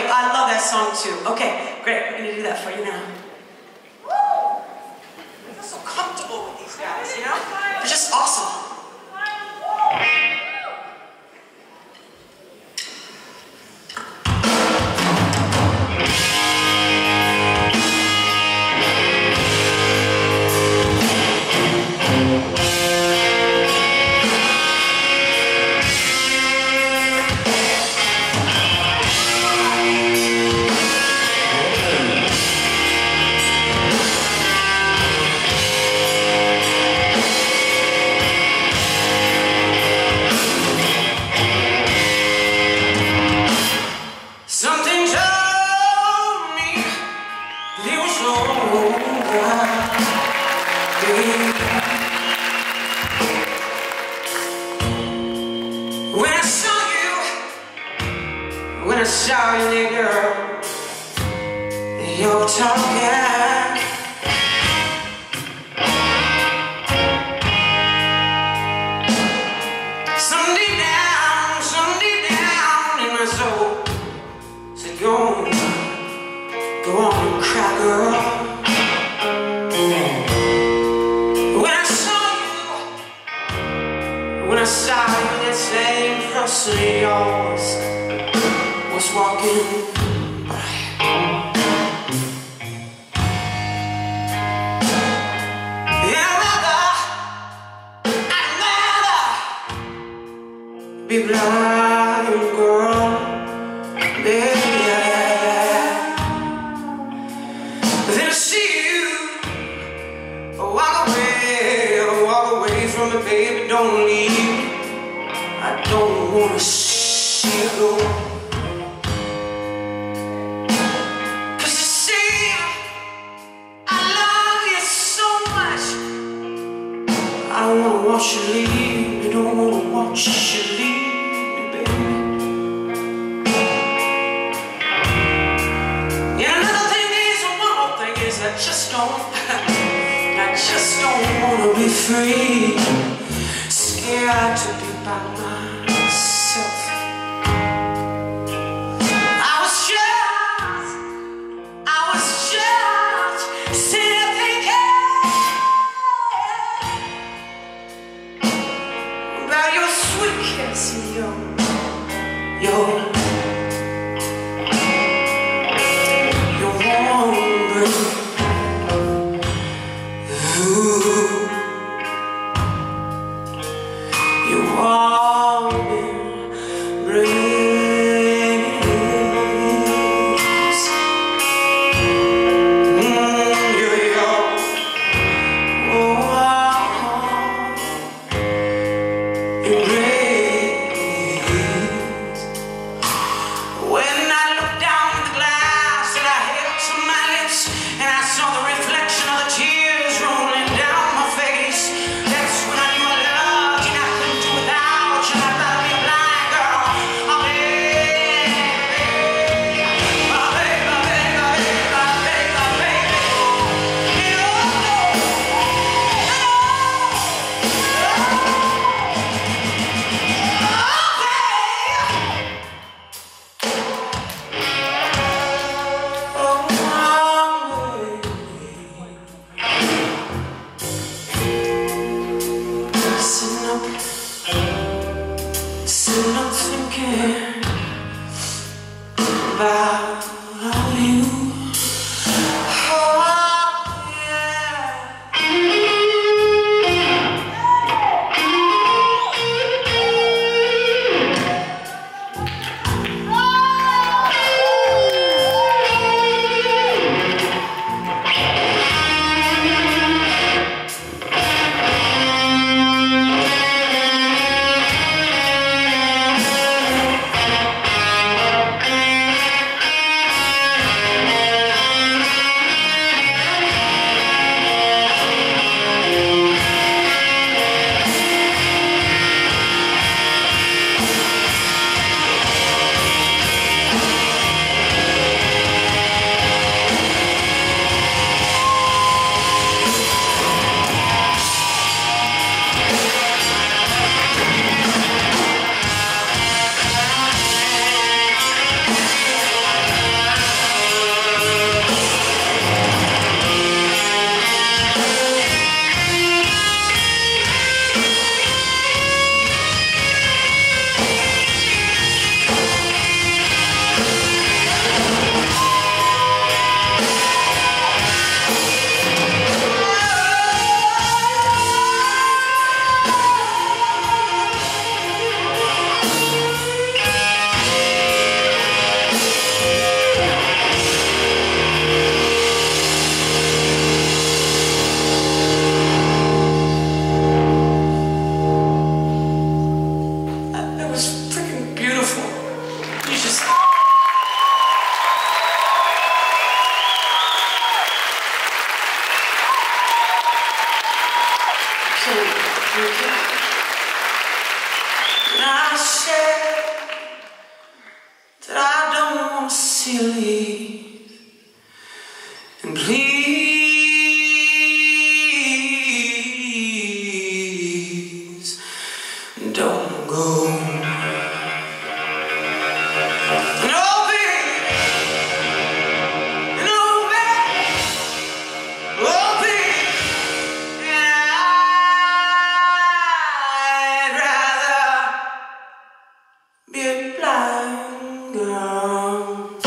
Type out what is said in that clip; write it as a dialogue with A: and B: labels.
A: I love that song too. Okay, great. We're gonna do that for you now. Woo! I feel so comfortable with these guys, you know? They're just awesome. When I saw you, little girl, you were talking. Some deep down in my soul said, go on and cry, girl. When I saw you, that same person of yours was walking by. I'd rather be blind, girl, yeah, than to see you walk away from me, baby. Don't leave. I don't wanna see you go. Cause you see, I love you so much. I don't wanna watch you leave. I don't wanna watch you leave, baby. And another thing is, one more thing is, I just don't wanna be free. Scared to be by myself. I was just sitting thinking about your sweet kiss and your warm breath. Ooh. You want me, breeze. You're your embrace. When I looked down at the glass and I held to my lips and I saw the reflection of the tears rolling down my face, that's when I knew I loved you. I couldn't do without you. I'd rather be blind, girl. Oh, baby. Oh, baby, baby, baby, baby, baby. You know, sitting up thinking about you. Oh, yeah. silly. And please don't go. No, baby. No, baby. Oh, baby. I'd rather be a blind girl.